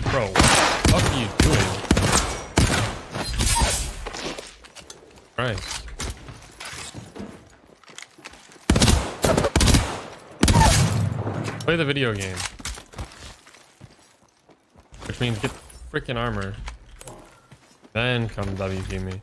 Bro, what the fuck are you doing? Christ. Play the video game. Which means get freaking armor. Then come WP me.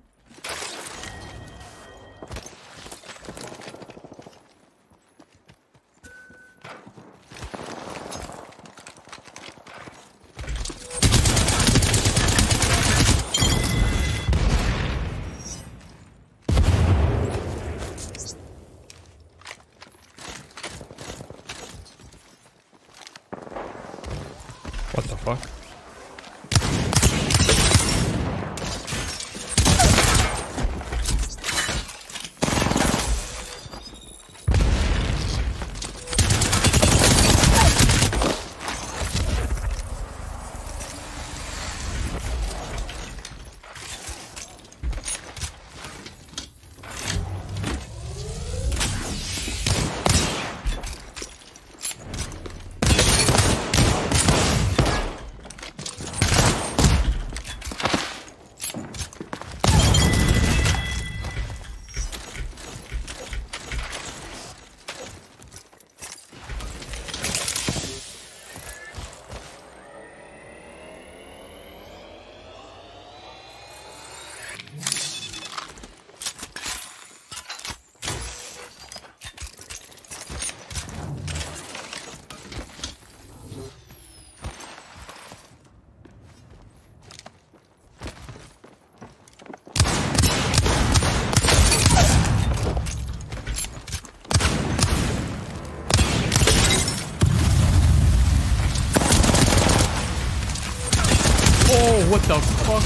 What the fuck? Oh, what the fuck?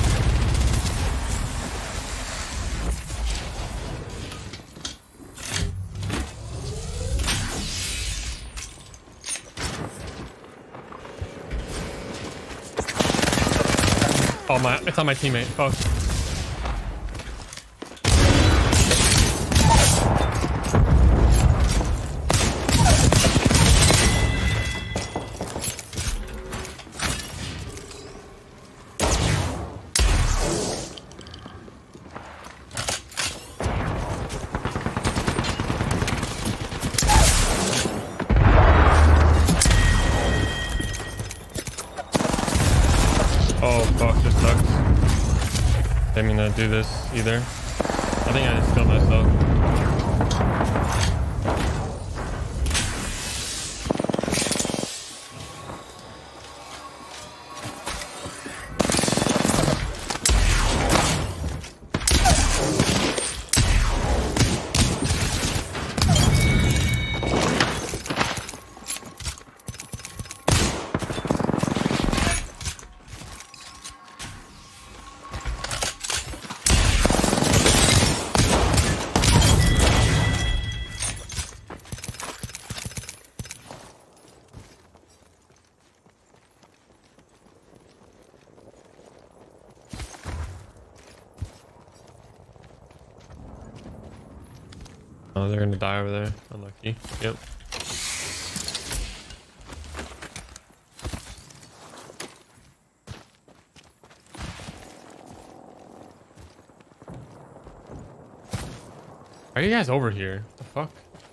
Oh it's on my teammate. Fuck. Oh fuck, this sucks. Didn't mean to do this either. I think I just killed myself. Oh, they're gonna die over there. Unlucky. Yep. Why are you guys over here? What the fuck?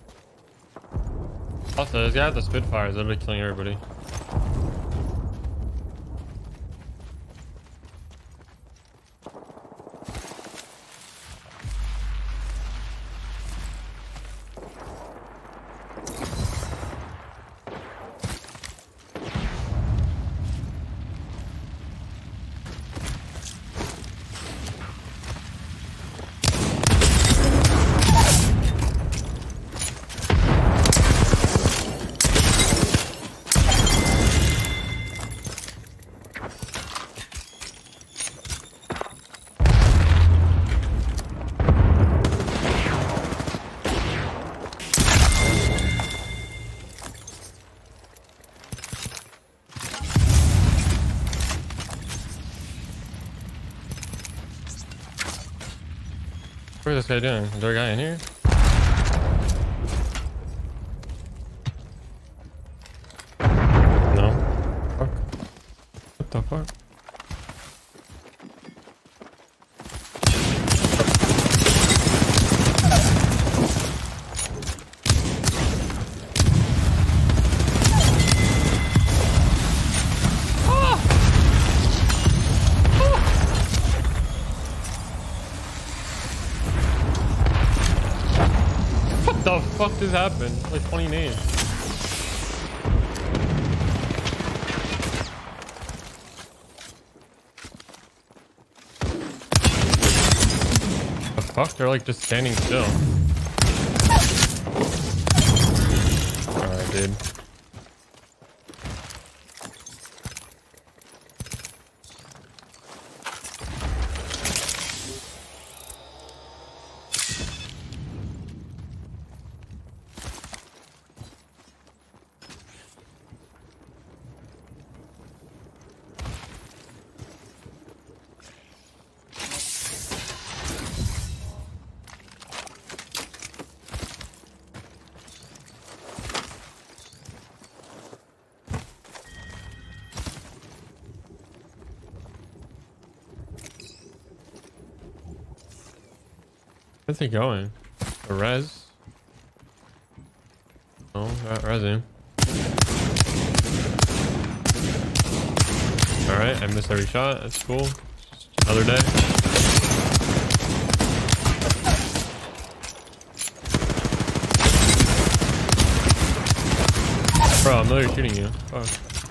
Also, this guy with the Spitfire is literally killing everybody. What is this guy doing? Is there a guy in here? No. Fuck. Fuck. What the fuck just happened? Like 20 names. The fuck? They're like just standing still. Alright, dude. Where's he going? A res? Oh, got resing. Alright, I missed every shot. That's cool. Just another day. Bro, I'm literally shooting you. Fuck.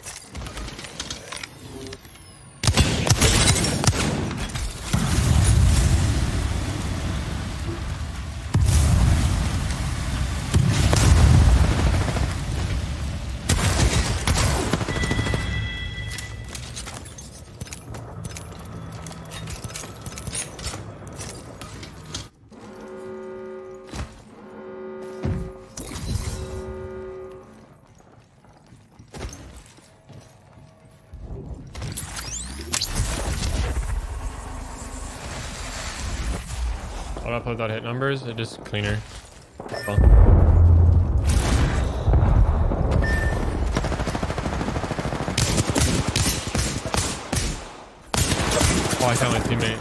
I'll upload without hit numbers. It's just cleaner. Well. Oh, I found my teammate.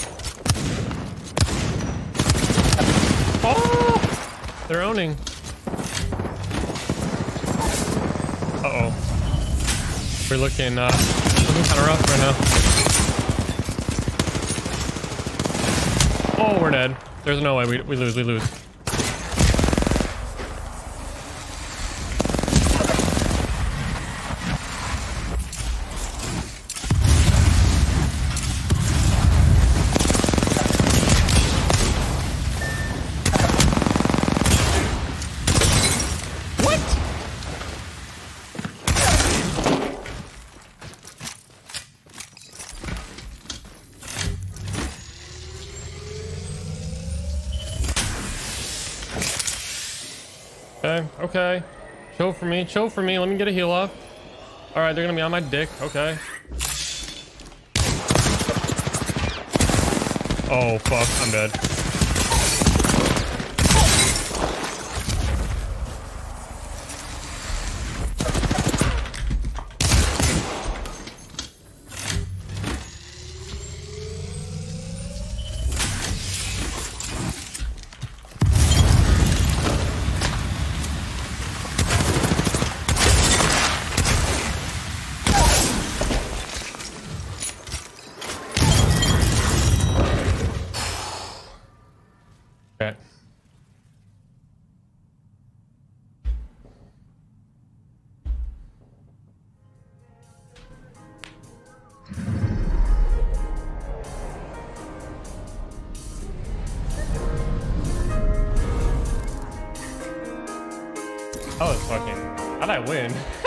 Oh! They're owning. Uh-oh. We're looking kind of rough right now. Oh, we're dead. There's no way. We lose. We lose. Okay. Chill for me. Chill for me. Let me get a heal off. All right, they're gonna be on my dick. Okay. Oh fuck, I'm dead. Okay. Oh, it's fucking. How'd I win?